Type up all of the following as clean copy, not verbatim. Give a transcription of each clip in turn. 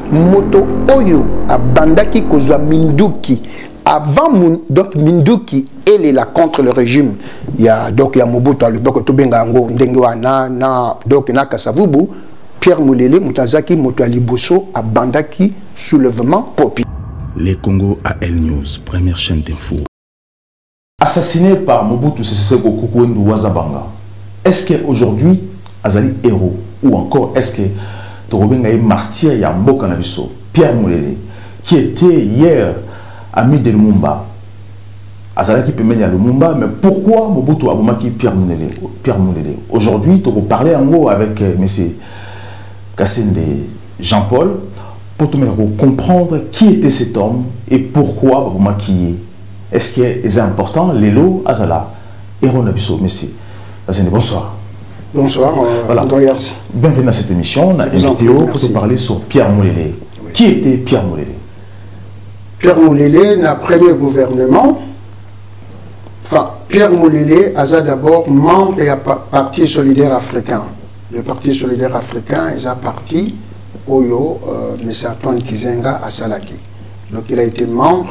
moto oyo abandaki kozwa Minduki avant donc Minduki elle est là contre le régime donc ya Mobutu à l'époque to benga ngo ndenge wana na donc na Kasavubu Pierre Mulele mutazaki moto ya liboso abandaki soulèvement populaire. Les Congo AL News, première chaîne d'info. Assassiné par Mobutu Sese Seko Kukuendu Wazabanga, est-ce qu'aujourd'hui Azali héros ou encore est-ce que Torobenga est martyr ya Mboka Nabiso, Pierre Mulele, qui était hier ami de Lumumba, Azali qui peut mener à Lumumba, mais pourquoi Mobutu Abomaki Pierre Mulele? Aujourd'hui, tu peux parler en gros avec M. Kassende Jean-Paul pour te comprendre qui était cet homme et pourquoi Abomaki. Est-ce que c'est important, Lélo Azala, héros Nabiso, monsieur Azende, bonsoir. Bonsoir, voilà. Bienvenue dans cette émission. On a invité pour se parler sur Pierre Mulele. Oui. Qui était Pierre Mulele? Pierre Mulele, dans le premier gouvernement, enfin, Pierre Mulele a d'abord membre du Parti solidaire africain. Le Parti solidaire africain est un parti Oyo, M. Antoine Kizenga à Salaki. Donc il a été membre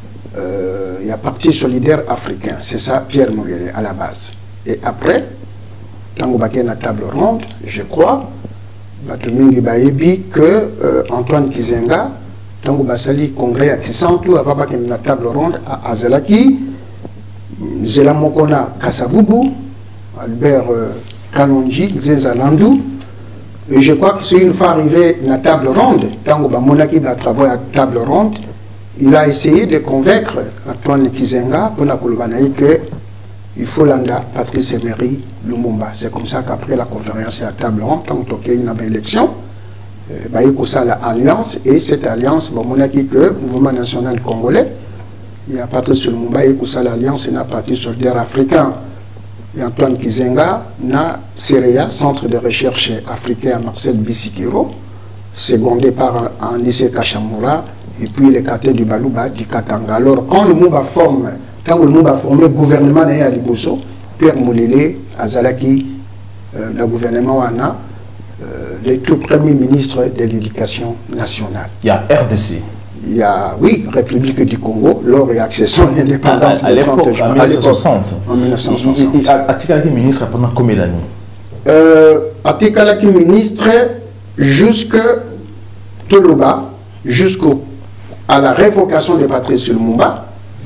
il y a Parti solidaire africain. C'est ça Pierre Mulele à la base. Et après, Tango Baké na table ronde, je crois, Batumingi Baebi que Antoine Kizenga, Tango Basali congrès à Kisantou, avant Baké na table ronde à Azalaki, Zela Mokona Kasavubu, Albert Kanonji, Zezalandou. Et je crois que c'est une fois arrivé à la table ronde, Tango Bamonaki a travaillé à la table ronde, il a essayé de convaincre Antoine Kizenga pour la Kolobanaï que il faut l'anda Patrice Emery Lumumba. C'est comme ça qu'après la conférence à la table ronde, tant qu'il y a une élection, il y a l'alliance, et cette alliance, on a dit que le mouvement national congolais, il y a Patrice Lumumba, il y a l'alliance, et il y a Parti solidaire africain. Et Antoine Kizenga, na CEREA, Centre de recherche africain à Marcel Bissikiro, secondé par Anissé Kachamura, et puis les quartiers du Balouba, du Katanga. Alors, quand le Mouba forme, quand le Mouba formé gouvernement à Liboso, Pierre Mulele, Azalaki, le gouvernement Wana, le tout premier ministre de l'Éducation nationale. Il y a RDC. Il y a, oui, République du Congo, lors et accession à l'indépendance à l'époque, en 1960. En 1960. Atikalaki ministre pendant combien d'années? Atikalaki ministre jusqu'à Toloba, jusqu'à la révocation de Patrice Lumumba.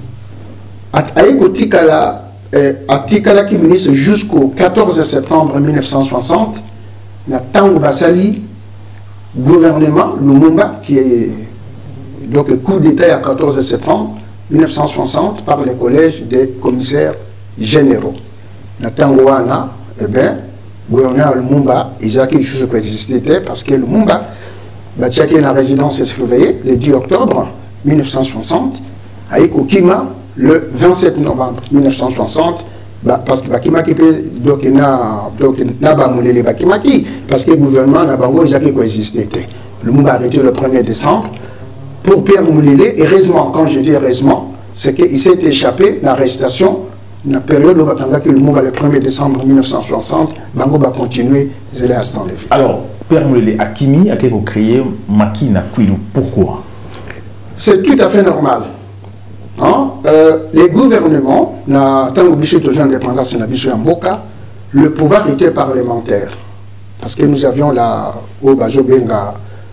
Atikalaki ministre jusqu'au 14 septembre 1960. Na Tango Basali, gouvernement Lumumba, qui est donc coup d'État à 14 septembre 1960 par le collège des commissaires généraux. Na Tango Wana, eh bien, gouverneur Lumumba, il y a quelque chose qui existait parce que Lumumba, Batiaki la résidence est surveillée le 10 octobre 1960, à Ekokima le 27 novembre 1960, parce que Bakimaki donc na bamulele Bakimaki parce que le gouvernement na bango il a coexisté. Le Lumumba a arrêté le 1er décembre. Pour Pierre Mulele, heureusement, quand je dis heureusement, c'est qu'il s'est échappé dans l'arrestation, dans la période où le Lumumba le 1er décembre 1960, bango va continuer les instants de vie. Alors, Pierre Mulele Akimi a créé Maki na Kwilu. Pourquoi? C'est tout à fait normal. Hein? Les gouvernements, le pouvoir était parlementaire. Parce que nous avions la Obajobenga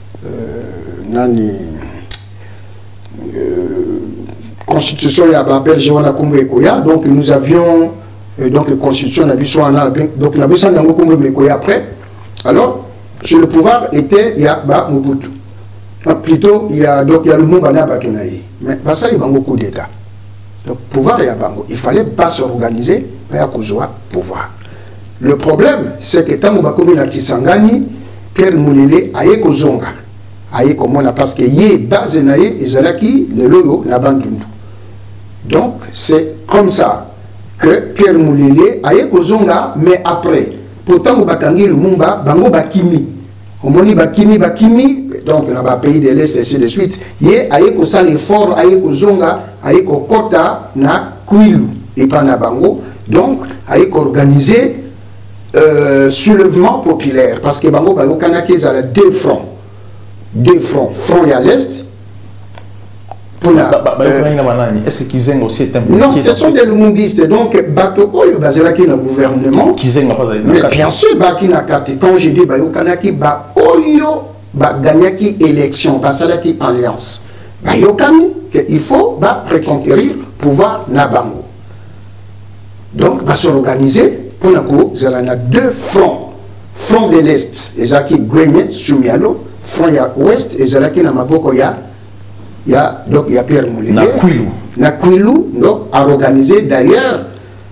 Constitution Belge, donc nous avions donc Constitution donc après. Alors, sur le pouvoir était Yaba Mobutu. Plutôt, il y a le Lumumba na Batonaï. Mais ça, il y a un coup d'État. Donc, pouvoir, il fallait pas s'organiser, mais il y a pouvoir. Le problème, c'est que tant que na Kisangani, Pierre Mulele a été Zonga. Parce que y est base naïe, Izalaki, le logo, na bandundu. Donc, c'est comme ça que Pierre Mulele a été Zonga, mais après, pourtant, au Batangi, le Mumba, Bango Bakimi. Omoni Bakimi, donc dans le pays de l'Est et ainsi de suite, il y a un effort, il y a un zonga, il y a un quota na Kwilu et pas na Bango, donc il y a organisé soulèvement populaire parce que Bango Kanaki a deux fronts. deux fronts. Front à l'Est. Est-ce que Kizenga aussi est impliqué? Non, ce sont des lumumbistes. Donc, Bato Oyo, Bazalaki, le gouvernement. Kizenga pas mais bien sûr, Baki Nakati. Quand je dis Bayo Kanaki, Ba Oyo, Ba Ganyaki élection, Basalaki alliance. Bayo Kani, il faut reconquérir pouvoir Nabango. Donc, va s'organiser pour la deux fronts. Front de l'Est, Ezaki Gwenye, Sumialo. Front à l'Ouest, Ezaki Namaboko ya. Donc il y a Pierre Moulinier. Nakwilou, donc a organisé d'ailleurs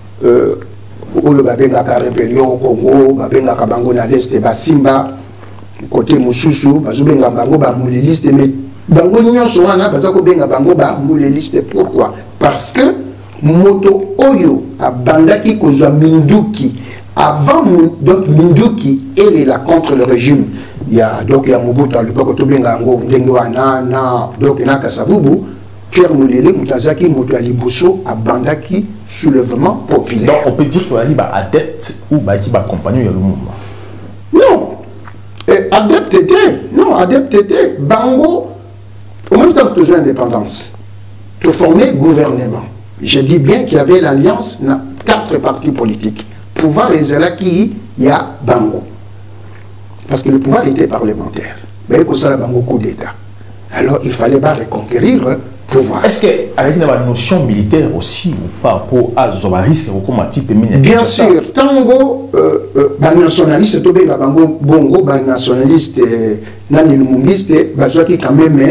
Oyo Babengaka rébellion au Congo, Babengaka Bango na l'Est et Basimba, côté Moussousou, Bazubenga Bango Bamouliliste, mais Bango Nyonso wana Bazako Benga Bango Bamouliliste. Pourquoi? Parce que Moto Oyo a Bandaki Kozwa Minduki. Avant donc Minduki, elle est là contre le régime. Il y a donc Mobutu à l'époque Tobengango, Ndengoana, donc Nakasabubu, Pierre Moulele, Moutazaki, Moutalibuso, à Bandaki, soulèvement populaire. Donc on peut dire qu'il y a adepte ou qu'il y a compagnon de Lumumba. Non, adepte était, non, adepte était, Bango, au même temps que tu as l'indépendance, tu formais gouvernement. Je dis bien qu'il y avait l'alliance, 4 partis politiques. Pouvoir les Alaki, il y a Bango. Parce que le pouvoir était parlementaire. Mais il y a un coup d'État. Alors il fallait pas reconquérir le pouvoir. Est-ce qu'avec une notion militaire aussi, ou par rapport à Zobaris, bien sûr, Tango, nationaliste, Bongo, nationaliste, Nani Lumumbiste, qui quand même,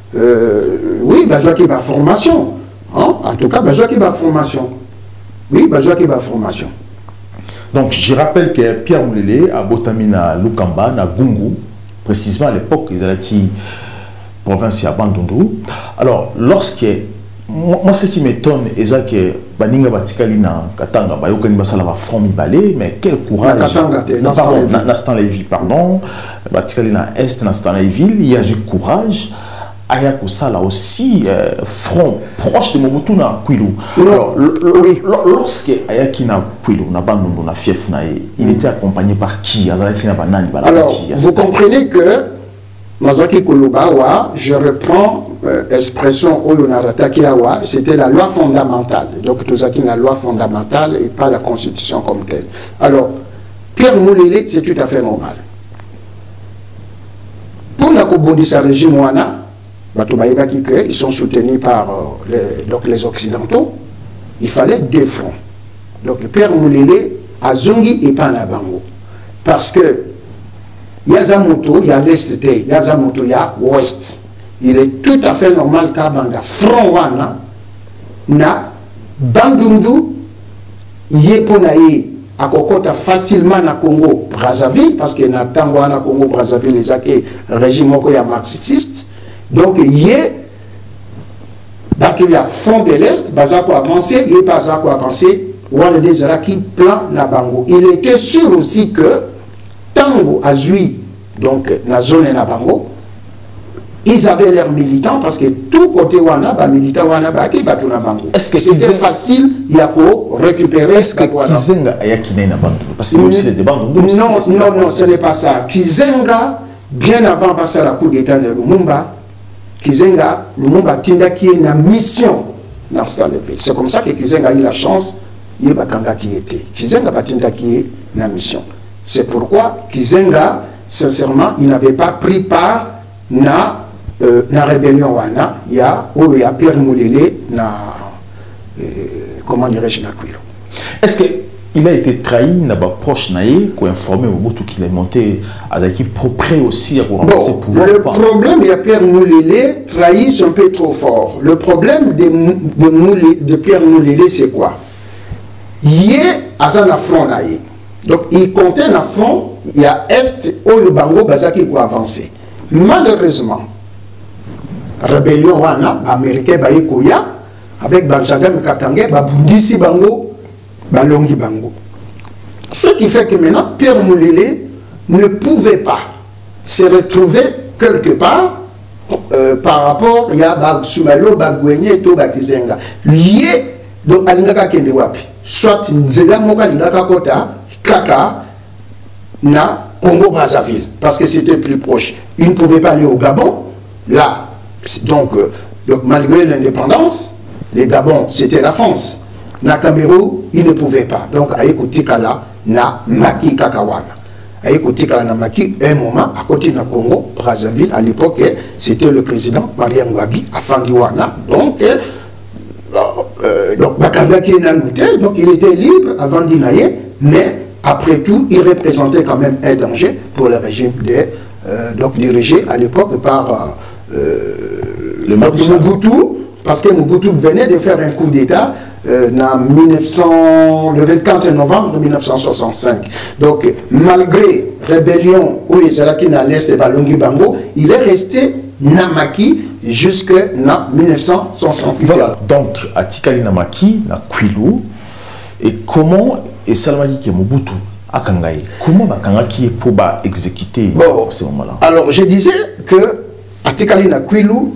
oui, qui va formation. En tout cas, qui va formation. Oui, qui va formation. Donc, je rappelle que Pierre Moulele a Botamina Lukamba, na Gungu, précisément à l'époque, ils allaient qui province à Bandundu. Alors, lorsque moi, ce qui m'étonne, c'est que Baninga Batikalina, Katanga, Bayokani Basala va former balai, mais quel courage. Nastan Lévi, pardon, Batikalina Est, Nastan Lévi, il y a du courage. Ayako Sala aussi, front proche de Mobutu na Kwilu. Alors, lorsque Ayaki na Kwilu, na Bandundu, na Fief, il était accompagné par qui? Alors, vous comprenez que Mazaki Kulubawa, je reprends l'expression Oyonarata Kiawa, c'était la loi fondamentale. Donc, Tozaki la loi fondamentale et pas la constitution comme telle. Alors, Pierre Moulele, c'est tout à fait normal. Pour la Kobondisa régime Wana, ils sont soutenus par les Occidentaux. Il fallait deux fronts. Donc Pierre Moulele a Zungi et Panabango. Parce que il y a Zamoto, il y a l'Est, il y a Zamoto, il y a l'Ouest. Il est tout à fait normal qu'à Banda, front wana, na Bandundu, Yeponaye, à Kokota facilement na Congo, Brazzaville, parce que na Tangoana, Congo, Brazzaville, les acquis, régime marxiste. Donc, il y a front de l'Est, Bazako avancé, il y a Bazako avancé, qui plan na Bango. Il était sûr aussi que Tango a joué, donc, la zone na Bango, ils avaient leurs militants parce que tout côté wana, militants wana, qui battu na Bango. Est-ce que c'était facile, il y a pour récupérer. Est-ce que Kizenga a yakine na Bango? Parce qu'il y a aussi des bandes. Non, ce n'est pas ça. Kizenga, bien avant passer à la coup d'État de Lumumba, Kizenga, Lumumba Tinda qui est une mission dans ce ville. C'est comme ça que Kizenga a eu la chance, il y a Bakanga qui était. Kizenga Batinda qui est une mission. C'est pourquoi Kizenga, sincèrement, il n'avait pas pris part na rébellion wana. Il y a Pierre Moulele na comment dirais-je na Kwilu. Est-ce que il a été trahi, n'a pas proche naïe, qui a informé Mobutu qu'il est monté avec prêt aussi à remplacer le pouvoir. Le problème, il y a Pierre Moulele, trahi, c'est un peu trop fort. Le problème de Pierre Moulele, c'est quoi? Il y a un front naïe. Donc, il comptait un front, il y a Est, Oyobango, Bazaki qui a avancé. Malheureusement, rébellion wana, américain, Baïkoya, avec Bajagam Katangé, Babundisi Bango, Balongi Bango. Ce qui fait que maintenant, Pierre Moulele ne pouvait pas se retrouver quelque part par rapport à Soumalo, Bagouenye, Toba Kizenga. Lié, donc, à l'ingaka Kendewapi. Soit Nzela Moka l'ingaka Kota, Kaka, na Congo Brazzaville, parce que c'était plus proche. il ne pouvait pas aller au Gabon. Là, donc malgré l'indépendance, les Gabon, c'était la France. Na Cameroun, il ne pouvait pas. Donc, Aïkoutikala na Maki Kakawana. Aïkoutikala na Maki, un moment, à côté de Congo, Brazzaville, à l'époque, c'était le président Maria Ngwabi, à Fangiwana. Donc, donc il était libre avant d'Inaye, mais après tout, il représentait quand même un danger pour le régime donc dirigé à l'époque par le Mobutu, parce que Mobutu venait de faire un coup d'État le 24 novembre 1965. Donc, malgré rébellion où il était dans l'Est de Balongi Bango, il est resté Namaki jusqu'en 1968. Voilà, donc, à Tikali Namaki, na Kwilu, et comment et Salmaki qui est Mobutu à Kangaï, comment Bakangaki est pour exécuter bon, ce moment-là? Alors, je disais que à Tikali na Kwilu,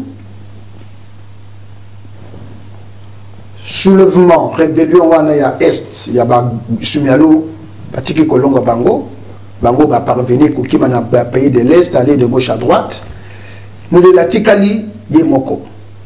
soulèvement, rébellion wana Est, il y a Sumialo, Batiki Kolongo Bango, Bango va parvenir Koukima na pays de l'Est, aller de gauche à droite. Moulela Tikali Yemoko.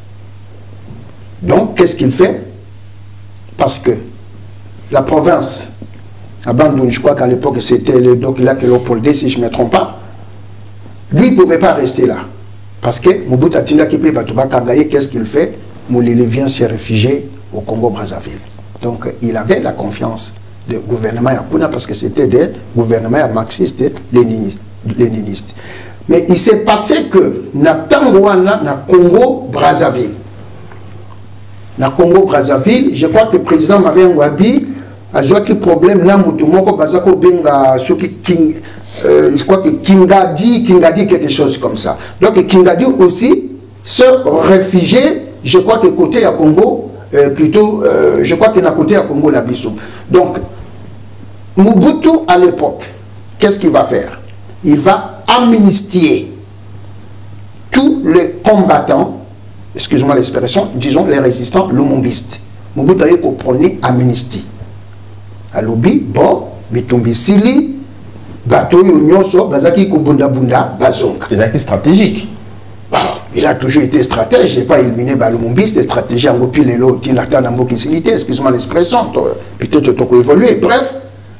Donc, qu'est-ce qu'il fait? Parce que la province, à Bandoun, je crois qu'à l'époque c'était le Doc Lac Léopoldé, si je ne me trompe pas, lui il ne pouvait pas rester là. Parce que Mobutu Atinda Kipé Batouba Kagaye, qu'est-ce qu'il fait? Moulele vient se réfugier au Congo-Brazzaville. Donc, il avait la confiance du gouvernement Yakuna parce que c'était des gouvernements marxistes et léninistes. Mais il s'est passé que na Tangwana, na Congo-Brazzaville. Na Congo-Brazzaville, je crois que le président Marie Ngwabi a joué un problème là, Moutoumoko Bazako Benga, je crois que Kingadi quelque chose comme ça. Donc Kingadi aussi se réfugié, je crois que côté à Congo, je crois qu'il y a côté à Congo Nabiso. Donc, Mobutu à l'époque, qu'est-ce qu'il va faire? Il va amnistier tous les combattants, excusez-moi l'expression, disons les résistants lumumbistes. Mobutu a compris amnistie. À l'obi, bon, Bitumbi Sili, Bato Yonyoso, Bazaki Kubunda Bunda, Bazonga. C'est acquis stratégique. Il a toujours été stratège, je n'ai pas éliminé Balumumbi, c'était stratégie en gopi les lots, excuse-moi l'expression, peut-être tu as évolué. Bref,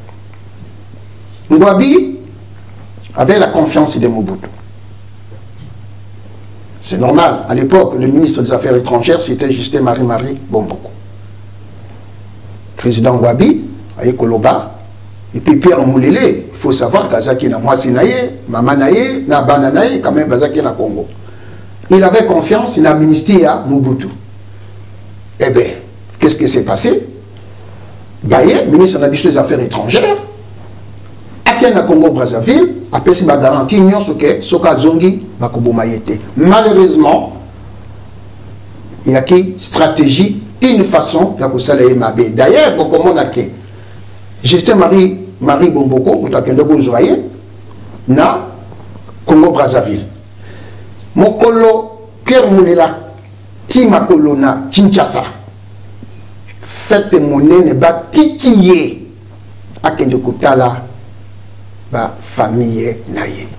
Ngwabi avait la confiance de Mobutu. C'est normal, à l'époque, le ministre des Affaires étrangères, c'était Justin Marie Bomboko. Président Ngwabi, avec Koloba, et puis Pierre Moulele, il faut savoir qu'Azaki na Mwasinaye, Mamanaye, na Bananaye, quand même Bazaki na Congo. Il avait confiance, il a amnistié à Mobutu. Eh bien, qu'est-ce qui s'est passé? Baye, ministre des Affaires étrangères, à Kenya Congo-Brazzaville, a payé ma garantie, n'y a que Soka Zongi, Bakubo Mayete. Malheureusement, il y a une stratégie, une façon de faire Mabé. D'ailleurs, comment on a que Justin Marie Bomboko, ou Takendoko Zoye, na Congo-Brazzaville. Mokolo Pierre Moulela Timakolo na Kinshasa fête monnaie ne ba tikiye akende kutala ba famille naye.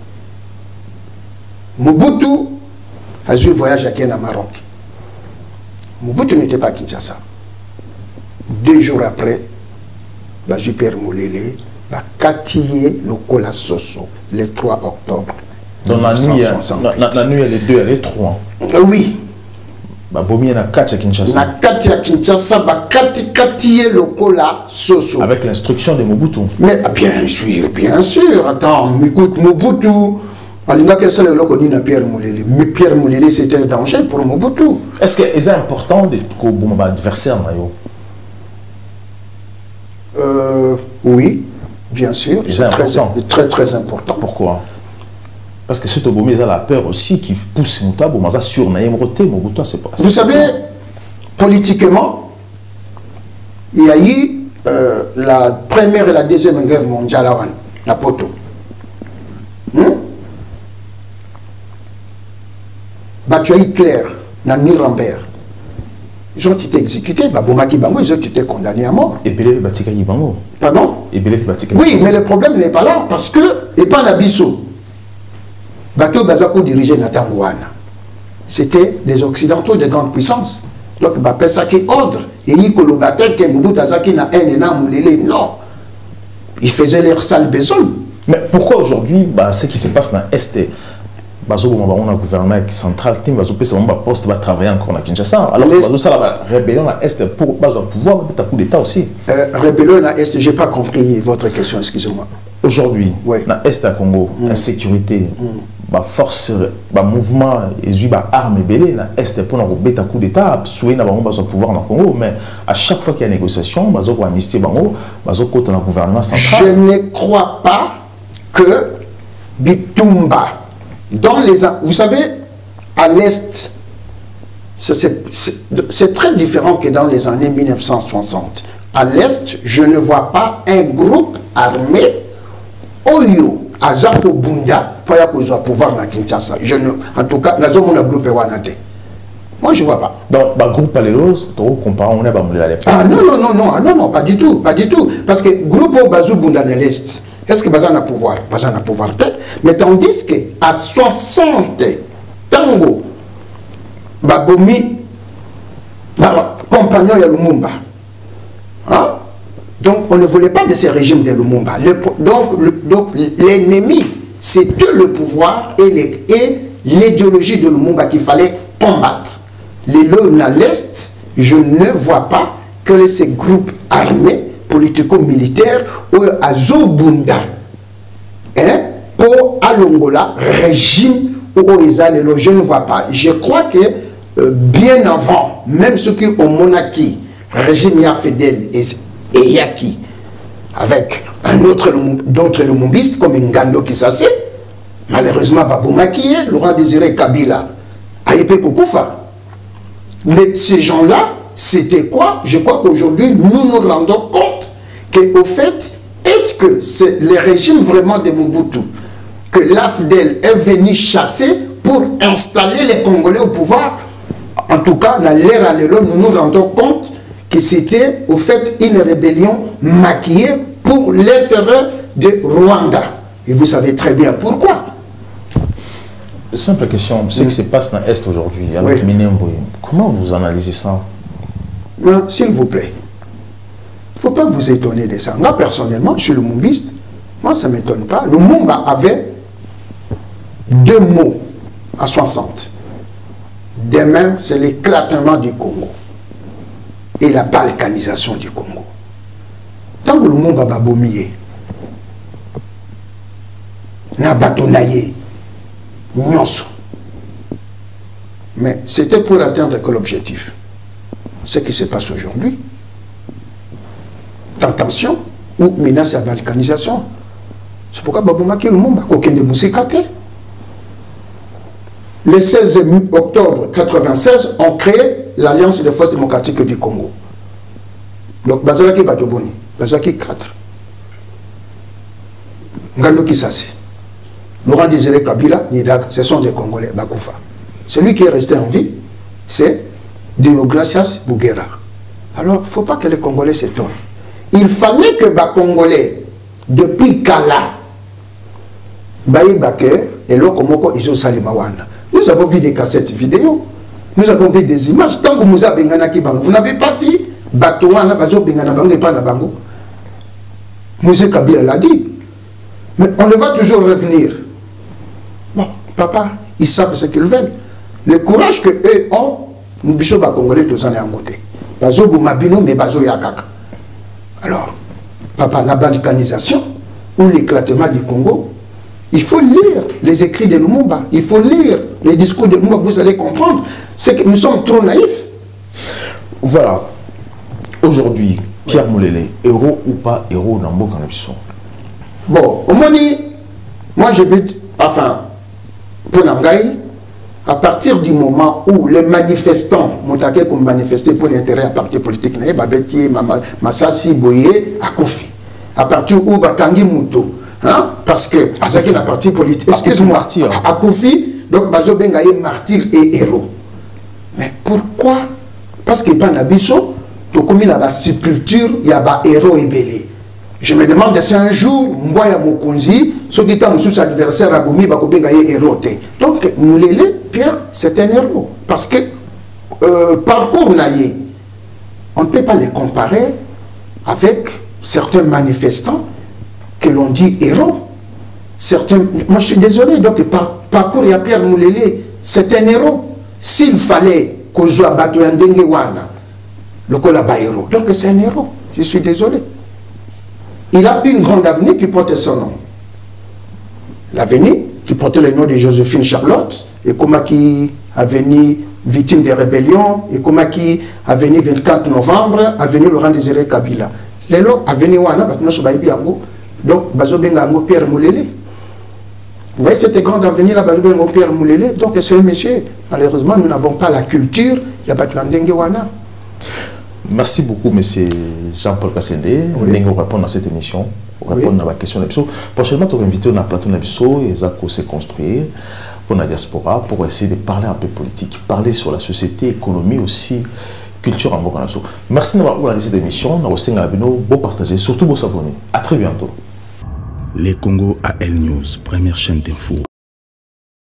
Mobutu a joué voyage à Maroc. Mobutu n'était pas à Kinshasa. 2 jours après, ba Pierre Moulele ba katiye lokola soso le 3 octobre. Dans la nuit, elle est 2, elle est 3. Oui. Avec l'instruction de Mobutu. Mais bien sûr. Attends, écoute, Mobutu, Pierre Moulele, c'était un danger pour Mobutu. Est-ce que c'est important de que adversaire oui, bien sûr. C'est très important. Pourquoi? Parce que ce Tobomi a la peur aussi qui pousse Moutabo, mais sur Naïmroté, Mobutu, c'est pas. Vous savez, politiquement, il y a eu la première et la deuxième guerre mondiale à la Poto. Tu as Hitler, dans Nuremberg. Ils ont été exécutés, Babomaki Bango, ils ont été condamnés à mort. Et Belé Batika Bango. Pardon? Et Belé Batika. Oui, mais le problème n'est pas là, parce que, et pas l'Abisso. bateau Bazako dirigeait Natangouana. C'était des Occidentaux de grande puissance. Donc, ça qui ordre. Et il colobatait que Mobutu Azaki na haine na moulélé. Non. Ils faisaient leur sale besoin. Mais pourquoi aujourd'hui, ce qui se passe dans l'Est, on a un gouvernement central, poste va travailler encore à Kinshasa. Alors, la rébellion à l'Est pour pouvoir mettre un coup d'État aussi. Rébellion à l'Est, je n'ai pas compris votre question, excusez-moi. Aujourd'hui, dans l'Est à Congo, insécurité, force, mouvement, et armes belées, dans l'Est pour mettre un coup d'État, souhaiter d'avoir un pouvoir dans le Congo, mais à chaque fois qu'il y a négociation, il y a amnistie, il y a un gouvernement central. Je ne crois pas que Bitumba, dans les... Vous savez, à l'Est, c'est très différent que dans les années 1960. À l'Est, je ne vois pas un groupe armé Oyo, Azapo Bunda, pour pouvoir dans Kinshasa. En tout cas, nous avons un groupe Wanate. Moi, je ne vois pas. Donc, le groupe Palélos, comparé on est ah non, pas du tout, pas du tout. Parce que le groupe Bazou Bunda de l'Est, est-ce que Bazan a pouvoir? Bazan a pouvoir. Mais tandis qu'à 60, Tango, Babomi, compagnon de Lumumba. Hein? Donc, on ne voulait pas de ces régimes de Lumumba. Donc, l'ennemi, c'était le pouvoir et l'idéologie de Lumumba qu'il fallait combattre. Les lots à l'Est, je ne vois pas que ces groupes armés, politico-militaires, ou Azobunda, pour Alongola, régime ou Oizalelo, je ne vois pas. Je crois que bien avant, même ceux qui ont monarchie, régime Yafedel et Yaki, avec d'autres lumumbistes comme Ngando Kisase, malheureusement Babou Makié, Laurent Désiré Kabila, Aïpé Koukoufa. Mais ces gens-là, c'était quoi? Je crois qu'aujourd'hui, nous nous rendons compte qu'au fait, est-ce que c'est le régime vraiment de Mobutu que l'AFDEL est venu chasser pour installer les Congolais au pouvoir? En tout cas, dans l'ère à l'élo, nous nous rendons compte que c'était au fait une rébellion maquillée pour l'intérêt de Rwanda. Et vous savez très bien pourquoi. Simple question, ce qui se passe dans l'Est aujourd'hui, comment vous analysez ça? S'il vous plaît, il ne faut pas vous étonner de ça. Moi, personnellement, je suis lumumbiste. Moi, ça ne m'étonne pas. Lumumba avait deux mots à 60. Demain, c'est l'éclatement du Congo et la balkanisation du Congo. Tant que Lumumba va bomber, n'a bâtonnaillé, mais c'était pour atteindre quel objectif? Ce qui se passe aujourd'hui. Tentation ou menace à la balkanisation. C'est pourquoi Baboumaki Lumumba, aucun de Boussikate. Le 16 octobre 1996, on crée l'Alliance des forces démocratiques du Congo. Donc, Bazalaki Batoboni, Bazalaki 4. Ngando Kisase. Laurent Désiré Kabila, Nidak, ce sont des Congolais, Bakoufa. Celui qui est resté en vie, c'est Deogracias Bouguera. Alors, il ne faut pas que les Congolais s'étonnent. Il fallait que les Congolais, depuis Kala, Baye Baker et Lokomoko Iso Salimawana, nous avons vu des cassettes vidéo, nous avons vu des images. Tant que vous n'avez pas vu Batouana, Bazo Bengana Bango et Panabango. M. Kabila l'a dit. Mais on le va toujours revenir. Bon, papa, ils savent ce qu'ils veulent. Le courage qu'eux ont, nous sommes Congolais tous en côté. Bazo Boumabino, mais Bazo Yakaka. Alors, papa, la balkanisation ou l'éclatement du Congo, il faut lire les écrits de Lumumba, il faut lire les discours de Lumumba, vous allez comprendre. C'est que nous sommes trop naïfs. Voilà. Aujourd'hui, Pierre Moulélé, héros ou pas héros dans Mboka Nabiso? Bon, au moins, moi je veux, enfin, pour Nangaï, à partir du moment où les manifestants m'ont manifesté pour l'intérêt à parti politique, Babeti, Massassi, Boye, Akofi. À partir où Bakangi Mouto, hein, parce que c'est la partie politique, excuse-moi, Akofi, donc Bazo Bengaye martyr et héros. Mais pourquoi? Parce que pas Nabiso, comme il y a la sépulture, il y a des héros et belés. Je me demande si un jour, Mboya Mokonzi, ceux qui sont sous adversaire à Boumi, Bakobenga est héros. Donc, Moulele, Pierre, c'est un héros. Parce que, parcours naïe, on ne peut pas les comparer avec certains manifestants que l'on dit héros. Certains, moi je suis désolé, donc parcours, il y a Pierre Moulele, c'est un héros. S'il fallait qu'on soit battu en Dengewana, le Kolaba héros, donc c'est un héros, je suis désolé. Il a une grande avenue qui porte son nom. L'avenue qui portait le nom de Joséphine Charlotte, et comment qui a venu victime de rébellion, et comment qui a venu 24 novembre, a venu Laurent Désiré Kabila. Les lots a venu Wana, donc Bazobenga Pierre Moulele. Vous voyez cette grande avenue là, Bazobenga Pierre Moulele, donc c'est un monsieur. Malheureusement, nous n'avons pas la culture, il y a Batouandenge Wana. Merci beaucoup, M. Jean-Paul Kassende. Nous allons répondre à cette émission, répondre à la question de l'Abso. Prochainement, nous allons inviter un plateau de l'Abso et ça se construire pour la diaspora pour essayer de parler un peu politique, parler sur la société, économie aussi, culture en Burkina Faso. Merci d'avoir regardé cette émission. Nous allons vous partager, surtout vous abonner. À très bientôt. Les Congo AL News, première chaîne d'info.